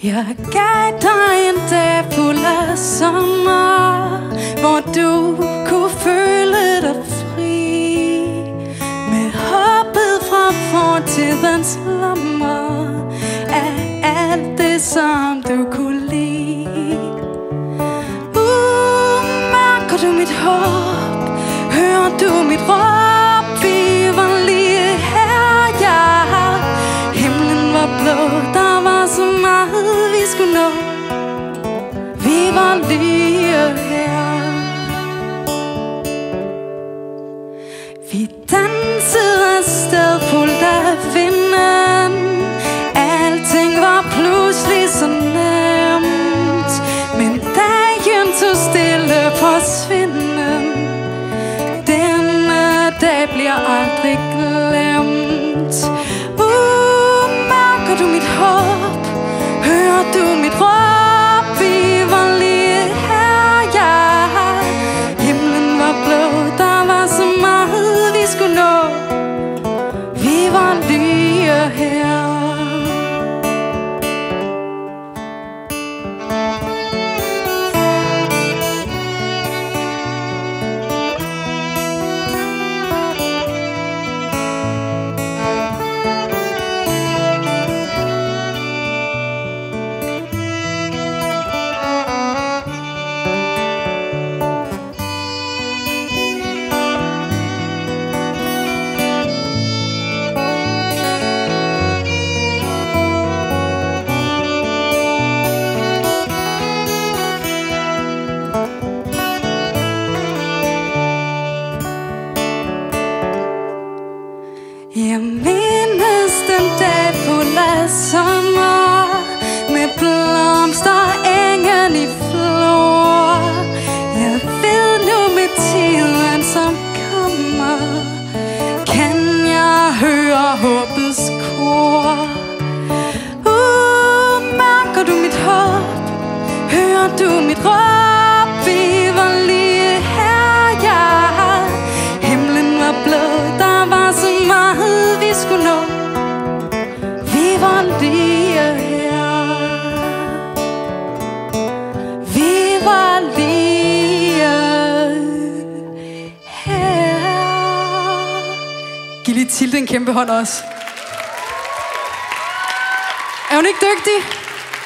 Jeg gav dig en dag fuld af sommer, hvor du kunne føle dig fri, med håbet fra fortidens lommer af alt det, som du kunne lide. Mærker du mit håb? Hører du mit råb? Vi var lige her, ja. Himlen var blå, der var så meget vi skulle nå. Vi var lige her. Vi dansede afsted fuldt af vinden. Alting var pludselig så nemt, men dagen tog stille forsvinden. Denne dag bliver aldrig glemt. Mærker du mit håb? Hører du mit råb? Vi var lige her, ja. Himlen var blå, der var så meget vi skulle nå. Vi var lige her. Jeg mindes den dag fuld af sommer, med blomster engen i flor. Jeg ved nu med tiden som kommer, kan jeg høre håbets kor. Mærker du mit håb? Hører du mit råb? Vi var lige her, ja. Himlen var blå, der var så meget vi skulle nå. Vi var lige her. Vi var lige her. Giv lige Tilde en kæmpe hånd også. Er hun ikke dygtig?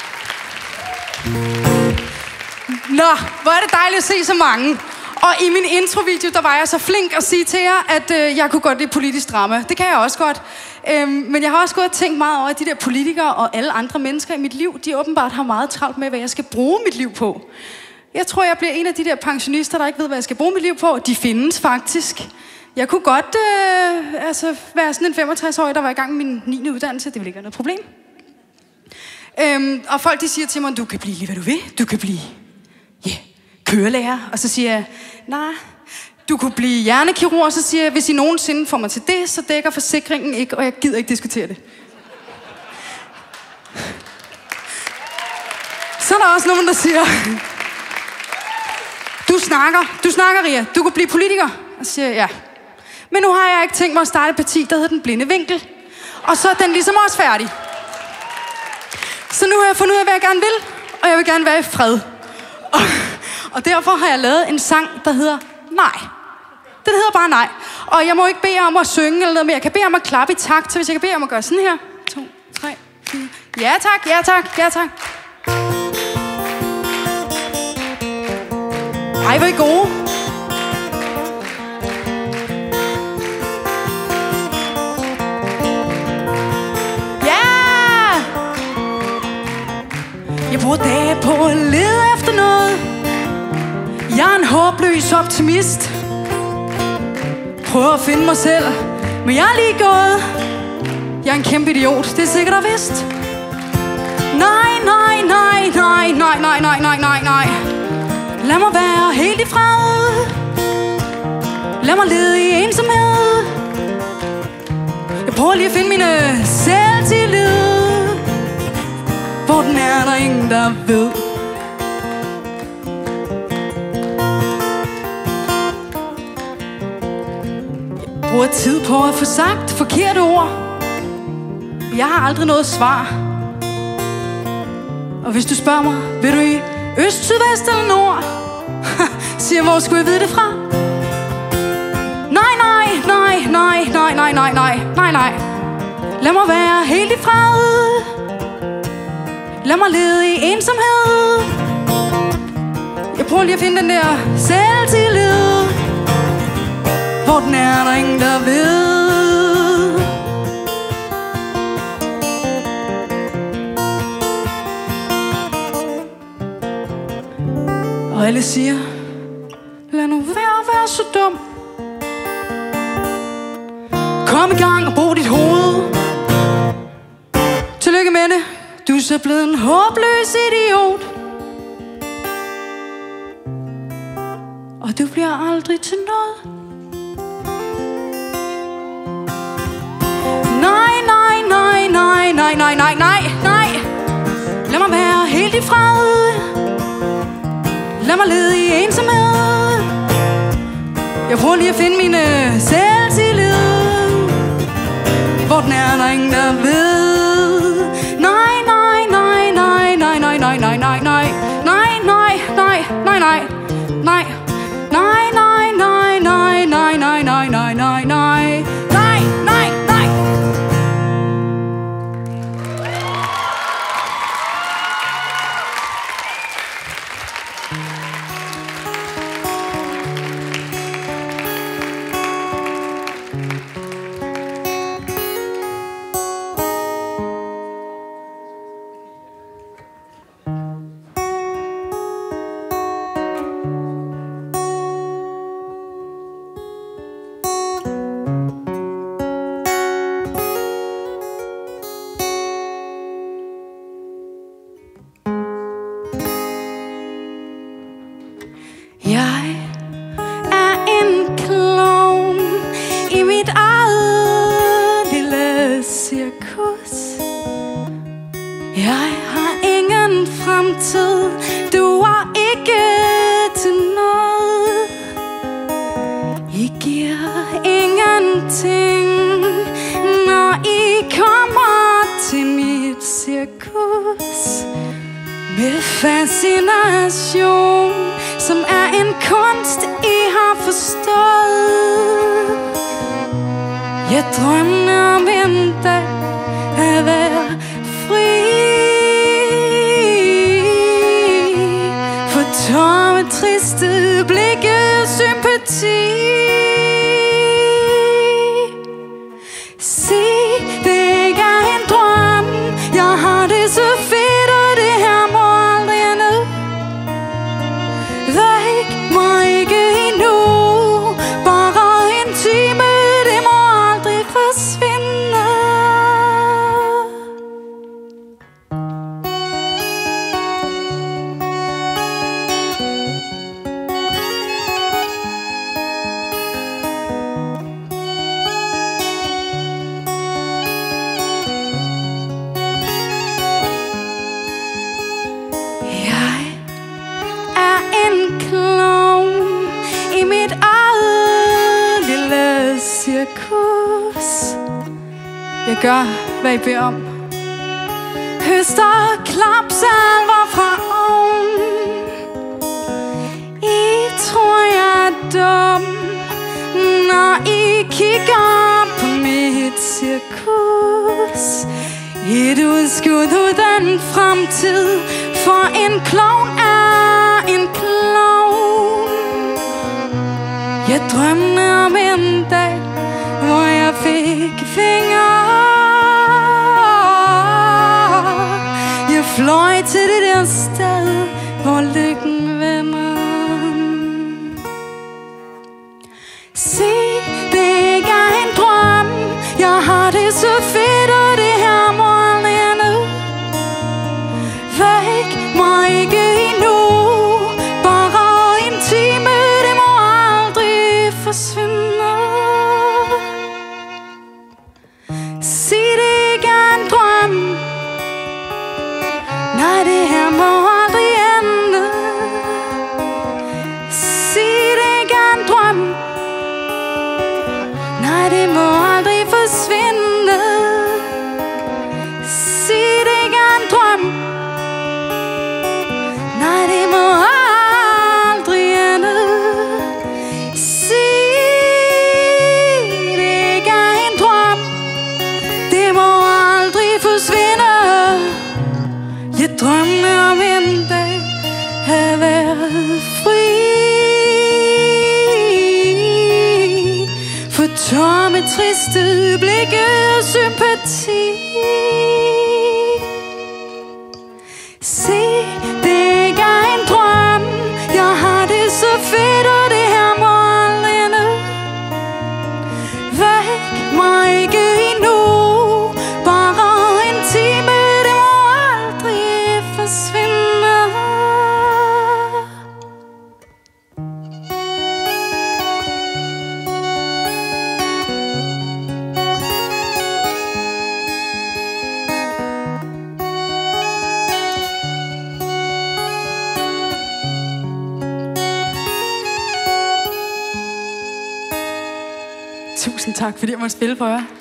Nå, hvor er det dejligt at se så mange. Og i min introvideo, der var jeg så flink at sige til jer, at jeg kunne godt lide politisk drama. Det kan jeg også godt. Men jeg har også gået og tænkt meget over, at de der politikere og alle andre mennesker i mit liv, de åbenbart har meget travlt med, hvad jeg skal bruge mit liv på. Jeg tror, jeg bliver en af de der pensionister, der ikke ved, hvad jeg skal bruge mit liv på. De findes faktisk. Jeg kunne godt være sådan en 65-årig, der var i gang med min 9. uddannelse. Det ville ikke være noget problem. Og folk de siger til mig, du kan blive lige hvad du vil. Du kan blive kørelærer. Og så siger jeg, nej, du kunne blive hjernekirurg. Og så siger jeg, hvis I nogensinde får mig til det, så dækker forsikringen ikke, og jeg gider ikke diskutere det. Så er der også nogen, der siger, du snakker, Ria. Du kunne blive politiker. Og så siger jeg, ja. Men nu har jeg ikke tænkt mig at starte et parti, der hedder Den Blinde Vinkel. Og så er den ligesom også færdig. Så nu har jeg fundet ud af, hvad jeg gerne vil. Og jeg vil gerne være i fred. Og derfor har jeg lavet en sang, der hedder Nej. Den hedder bare Nej. Og jeg må ikke bede om at synge eller noget, men jeg kan bede om at klappe i takt. Så hvis jeg kan bede om at gøre sådan her. 2, 3, 4. Ja tak, ja tak, ja tak. Ej, hvor er I gode. Ja! Jeg bruger dage på at lede efter noget. Jeg er en håbløs optimist. Prøver at finde mig selv, men jeg er lige gået. Jeg er en kæmpe idiot, det er sikkert og vist. Nej, nej, nej, nej, nej, nej, nej, nej, nej, nej. Lad mig være helt i fred. Lad mig lede i ensomhed. Jeg prøver lige at finde mine selvtillid. Hvor den er der ingen, der ved. Jeg bruger tid på at få sagt forkerte ord. Jeg har aldrig noget svar. Og hvis du spørger mig, vil du i øst, syd, vest eller nord? Siger, hvor skulle jeg vide det fra? Nej, nej, nej, nej, nej, nej, nej, nej, nej, nej. Lad mig være helt i fred. Lad mig lede i ensomhed. Jeg prøver lige at finde den der selvtillid. Hvor den er der ingen, der ved. Og alle siger, lad nu være så dum. Kom i gang og brug dit hoved. Tillykke med det. Du er så blevet en håbløs idiot. Og du bliver aldrig til noget. Nej, nej, nej, nej, nej, nej, nej, nej, nej. Lad mig være helt i fred. Lad mig lede i ensomhed. Jeg prøver lige at finde min selvtillid. Hvor den er der ingen, der ved. Nej, nej, nej, nej, nej, nej, nej, nej, nej, nej. Nej, nej, nej, nej, nej. Nej. Nej, nej, nej, nej, nej, nej, nej, nej, nej, nej. Nej, nej, nej. Jeg er en klovn i mit eget lille cirkus. Jeg har ingen fremtid, du er ikke til noget. I giver ingenting, når I kommer til mit cirkus. Med fascination, som er en kunst, I har forstået. Jeg drømmer om en dag at være fri for tomme, triste blikke, sympati. Se, det ikke er en drøm. Jeg har det så fedt, og det her må aldrig ende. Væk mig ikke endnu. Bare en time, det må aldrig forsvinde. Jeg er en klovn i mit eget lille cirkus. Jeg gør, hvad I beder om. Høster klapsalver fra oven. I tror jeg er dum, når I kigger på mit cirkus. Et udskud uden fremtid, for en klovn er en klovn. Jeg drømte om en dag, hvor jeg fik fingre. Jeg fløj til det der sted, hvor lykken vender. Se, det ikke er en drøm. Jeg har det så fedt, og det her må aldrig ende. Væk mig ikke endnu. Bare en time, det må aldrig forsvinde. Se, det ikke er en drøm. Nej, det her må aldrig ende. Tusind tak, fordi jeg måtte spille for jer.